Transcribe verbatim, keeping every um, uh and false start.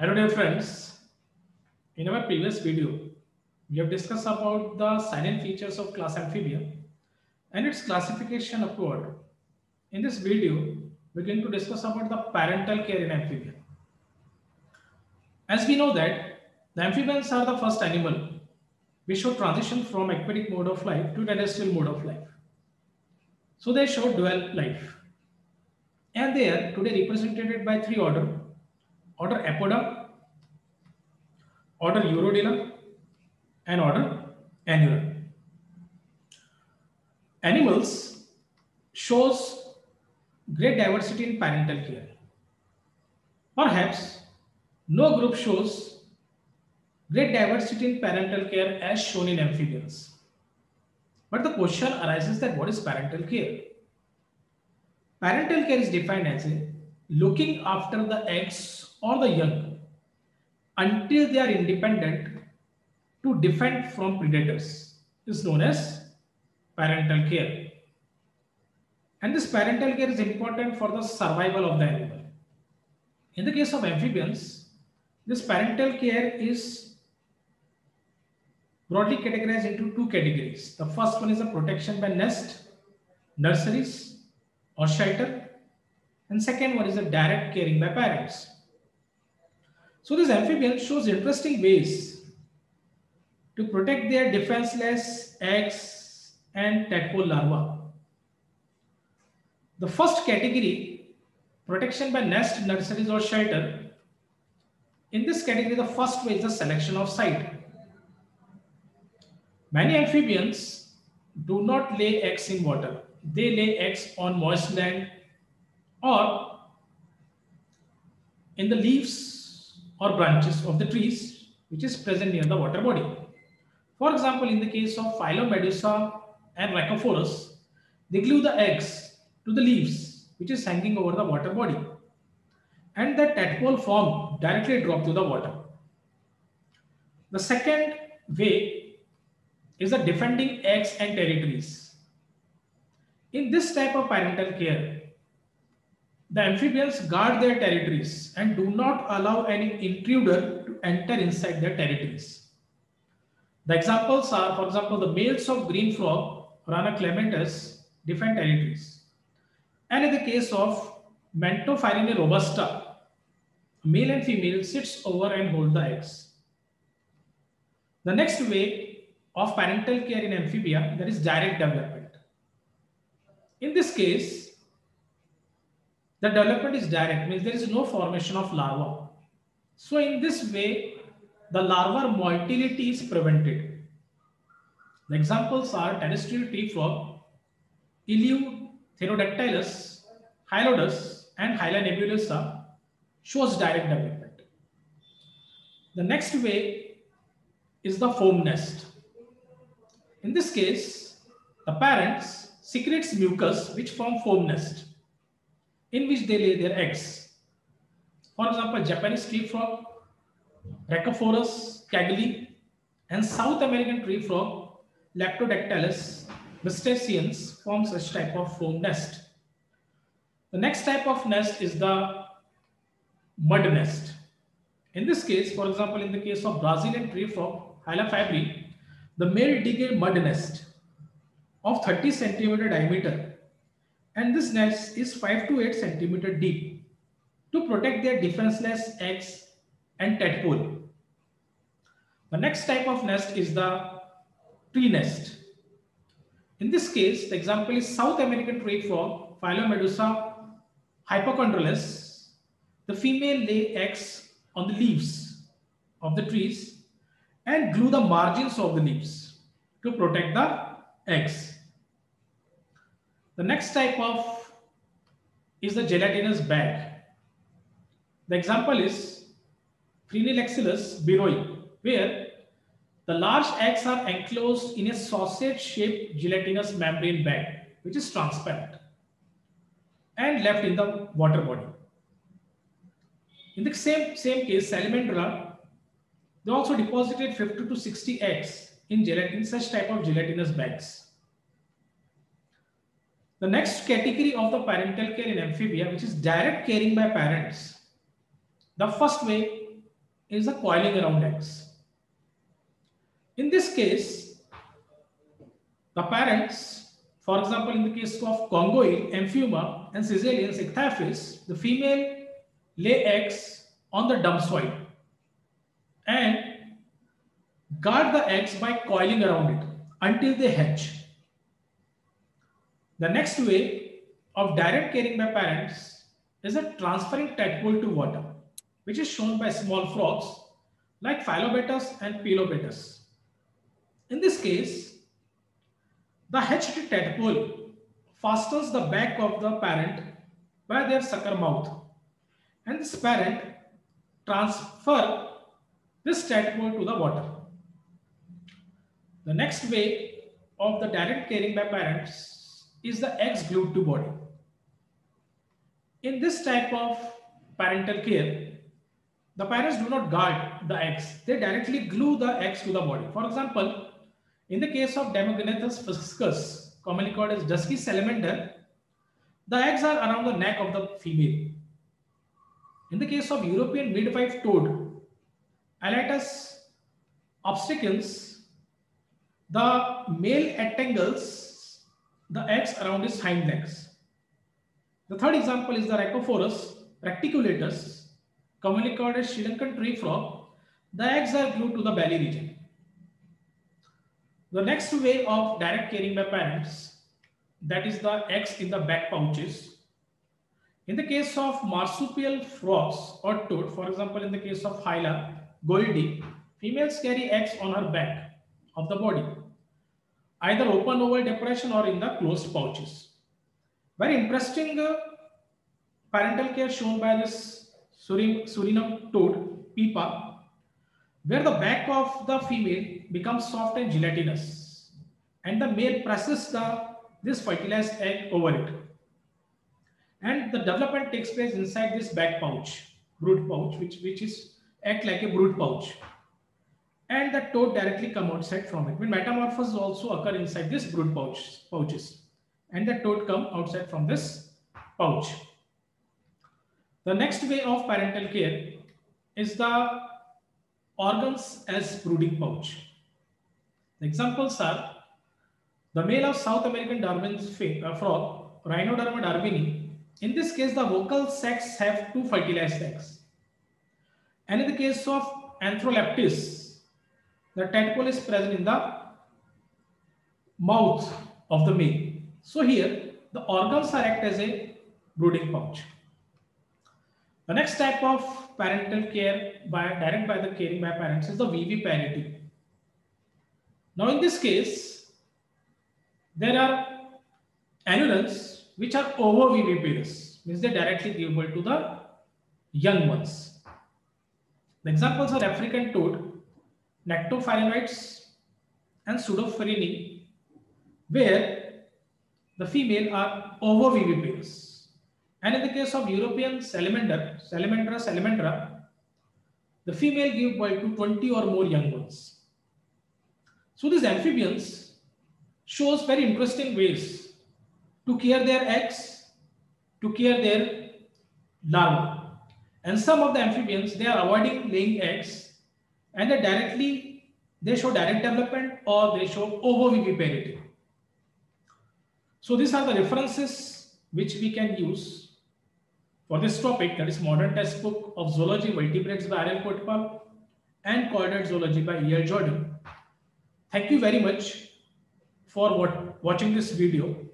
Hello dear friends, in our previous video, we have discussed about the silent features of class Amphibia and its classification upward. In this video, we are going to discuss about the parental care in Amphibia. As we know that the amphibians are the first animal which should transition from aquatic mode of life to terrestrial mode of life. So they show dual life. And they are today represented by three order, order Apoda, order Urodela, and order Annura. Animals shows great diversity in parental care. Perhaps no group shows great diversity in parental care as shown in amphibians. But the question arises that what is parental care? Parental care is defined as a looking after the eggs or the young until they are independent to defend from predators is known as parental care. And this parental care is important for the survival of the animal. In the case of amphibians, this parental care is broadly categorized into two categories. The first one is the protection by nest, nurseries or shelter, and second one is the direct caring by parents. So this amphibian shows interesting ways to protect their defenseless eggs and tadpole larvae. The first category, protection by nest, nurseries or shelter. In this category, the first way is the selection of site. Many amphibians do not lay eggs in water. They lay eggs on moist land or in the leaves or branches of the trees which is present near the water body. For example, in the case of Phyllomedusa and Rhacophorus, they glue the eggs to the leaves which is hanging over the water body, and the tadpole form directly drop to the water. The second way is the defending eggs and territories. In this type of parental care, the amphibians guard their territories and do not allow any intruder to enter inside their territories. The examples are, for example, the males of green frog, Rana clematis, defend territories. And in the case of Mantophyrinae robusta, male and female sits over and hold the eggs. The next way of parental care in amphibia, that is direct development. In this case, the development is direct, means there is no formation of larva. So in this way, the larval motility is prevented. The examples are terrestrial tree frog, Eleuthenodactylus, Hylodus, and Hyla nebulosa shows direct development. The next way is the foam nest. In this case, the parents secretes mucus which form foam nest in which they lay their eggs. For example, Japanese tree frog, Rhacophorus cagalli, and South American tree frog, Leptodactylus mistaceans form such type of foam nest. The next type of nest is the mud nest. In this case, for example, in the case of Brazilian tree frog, Hyla fabri, the male dig a mud nest of thirty centimeter diameter, and this nest is five to eight centimeter deep to protect their defenseless eggs and tadpole. The next type of nest is the tree nest. In this case, the example is South American tree frog, Phyllomedusa hypochondrolus. The female lay eggs on the leaves of the trees and glue the margins of the leaves to protect the eggs. The next type of is the gelatinous bag. The example is Phrynilaxilus biroi, where the large eggs are enclosed in a sausage-shaped gelatinous membrane bag, which is transparent, and left in the water body. In the same, same case, Salamandra, they also deposited fifty to sixty eggs in gelatin, such type of gelatinous bags. The next category of the parental care in amphibia, which is direct caring by parents. The first way is the coiling around eggs. In this case, the parents, for example, in the case of Congoid, Amphiuma, and Caecilians, Ichthyophis, the female lay eggs on the dump soil and guard the eggs by coiling around it until they hatch. The next way of direct caring by parents is a transferring tadpole to water, which is shown by small frogs like Philobatus and Pilobatus. In this case, the hatched tadpole fastens the back of the parent by their sucker mouth, and this parent transfer this tadpole to the water. The next way of the direct caring by parents is the eggs glued to body. In this type of parental care, the parents do not guard the eggs. They directly glue the eggs to the body. For example, in the case of Demognethus fuscus, commonly called as dusky salamander, the eggs are around the neck of the female. In the case of European midwife toad, Elatus obstetricans, the male entangles the eggs around his hind legs. The third example is the Rhacophorus reticulatus, commonly called as Sri Lankan tree frog. The eggs are glued to the belly region. The next way of direct caring by parents, that is the eggs in the back pouches. In the case of marsupial frogs or toad, for example, in the case of Hyla goldie, females carry eggs on her back of the body, either open oval depression or in the closed pouches. Very interesting uh, parental care shown by this Suriname toad, Pipa, where the back of the female becomes soft and gelatinous, and the male presses the this fertilized egg over it, and the development takes place inside this back pouch, brood pouch, which which is act like a brood pouch, and the toad directly come outside from it. When metamorphosis also occur inside this brood pouch pouches, and the toad come outside from this pouch. The next way of parental care is the organs as brooding pouch. The examples are the male of South American Darwin's frog, Rhinoderma darwini. In this case, the vocal sacs have two fertilized eggs. And in the case of Anthroleptis, the tadpole is present in the mouth of the male. So here, the organs are act as a brooding pouch. The next type of parental care by direct by the caring by parents is the viviparity. Now in this case, there are anurans which are ovoviviparous, means they directly give birth to the young ones. The examples are African toad, Nectopharynioids, and Pseudophryni, where the female are ovoviviparous. And in the case of European salamander, Salamandra salamandra, the female give birth to twenty or more young ones. So these amphibians shows very interesting ways to care their eggs, to care their larvae. And some of the amphibians, they are avoiding laying eggs, and they directly, they show direct development or they show ovoviviparity. So these are the references which we can use for this topic, that is Modern Textbook of Zoology, Vertebrates by R L Kotpal and Coordinate Zoology by E L Jordan. Thank you very much for what, watching this video.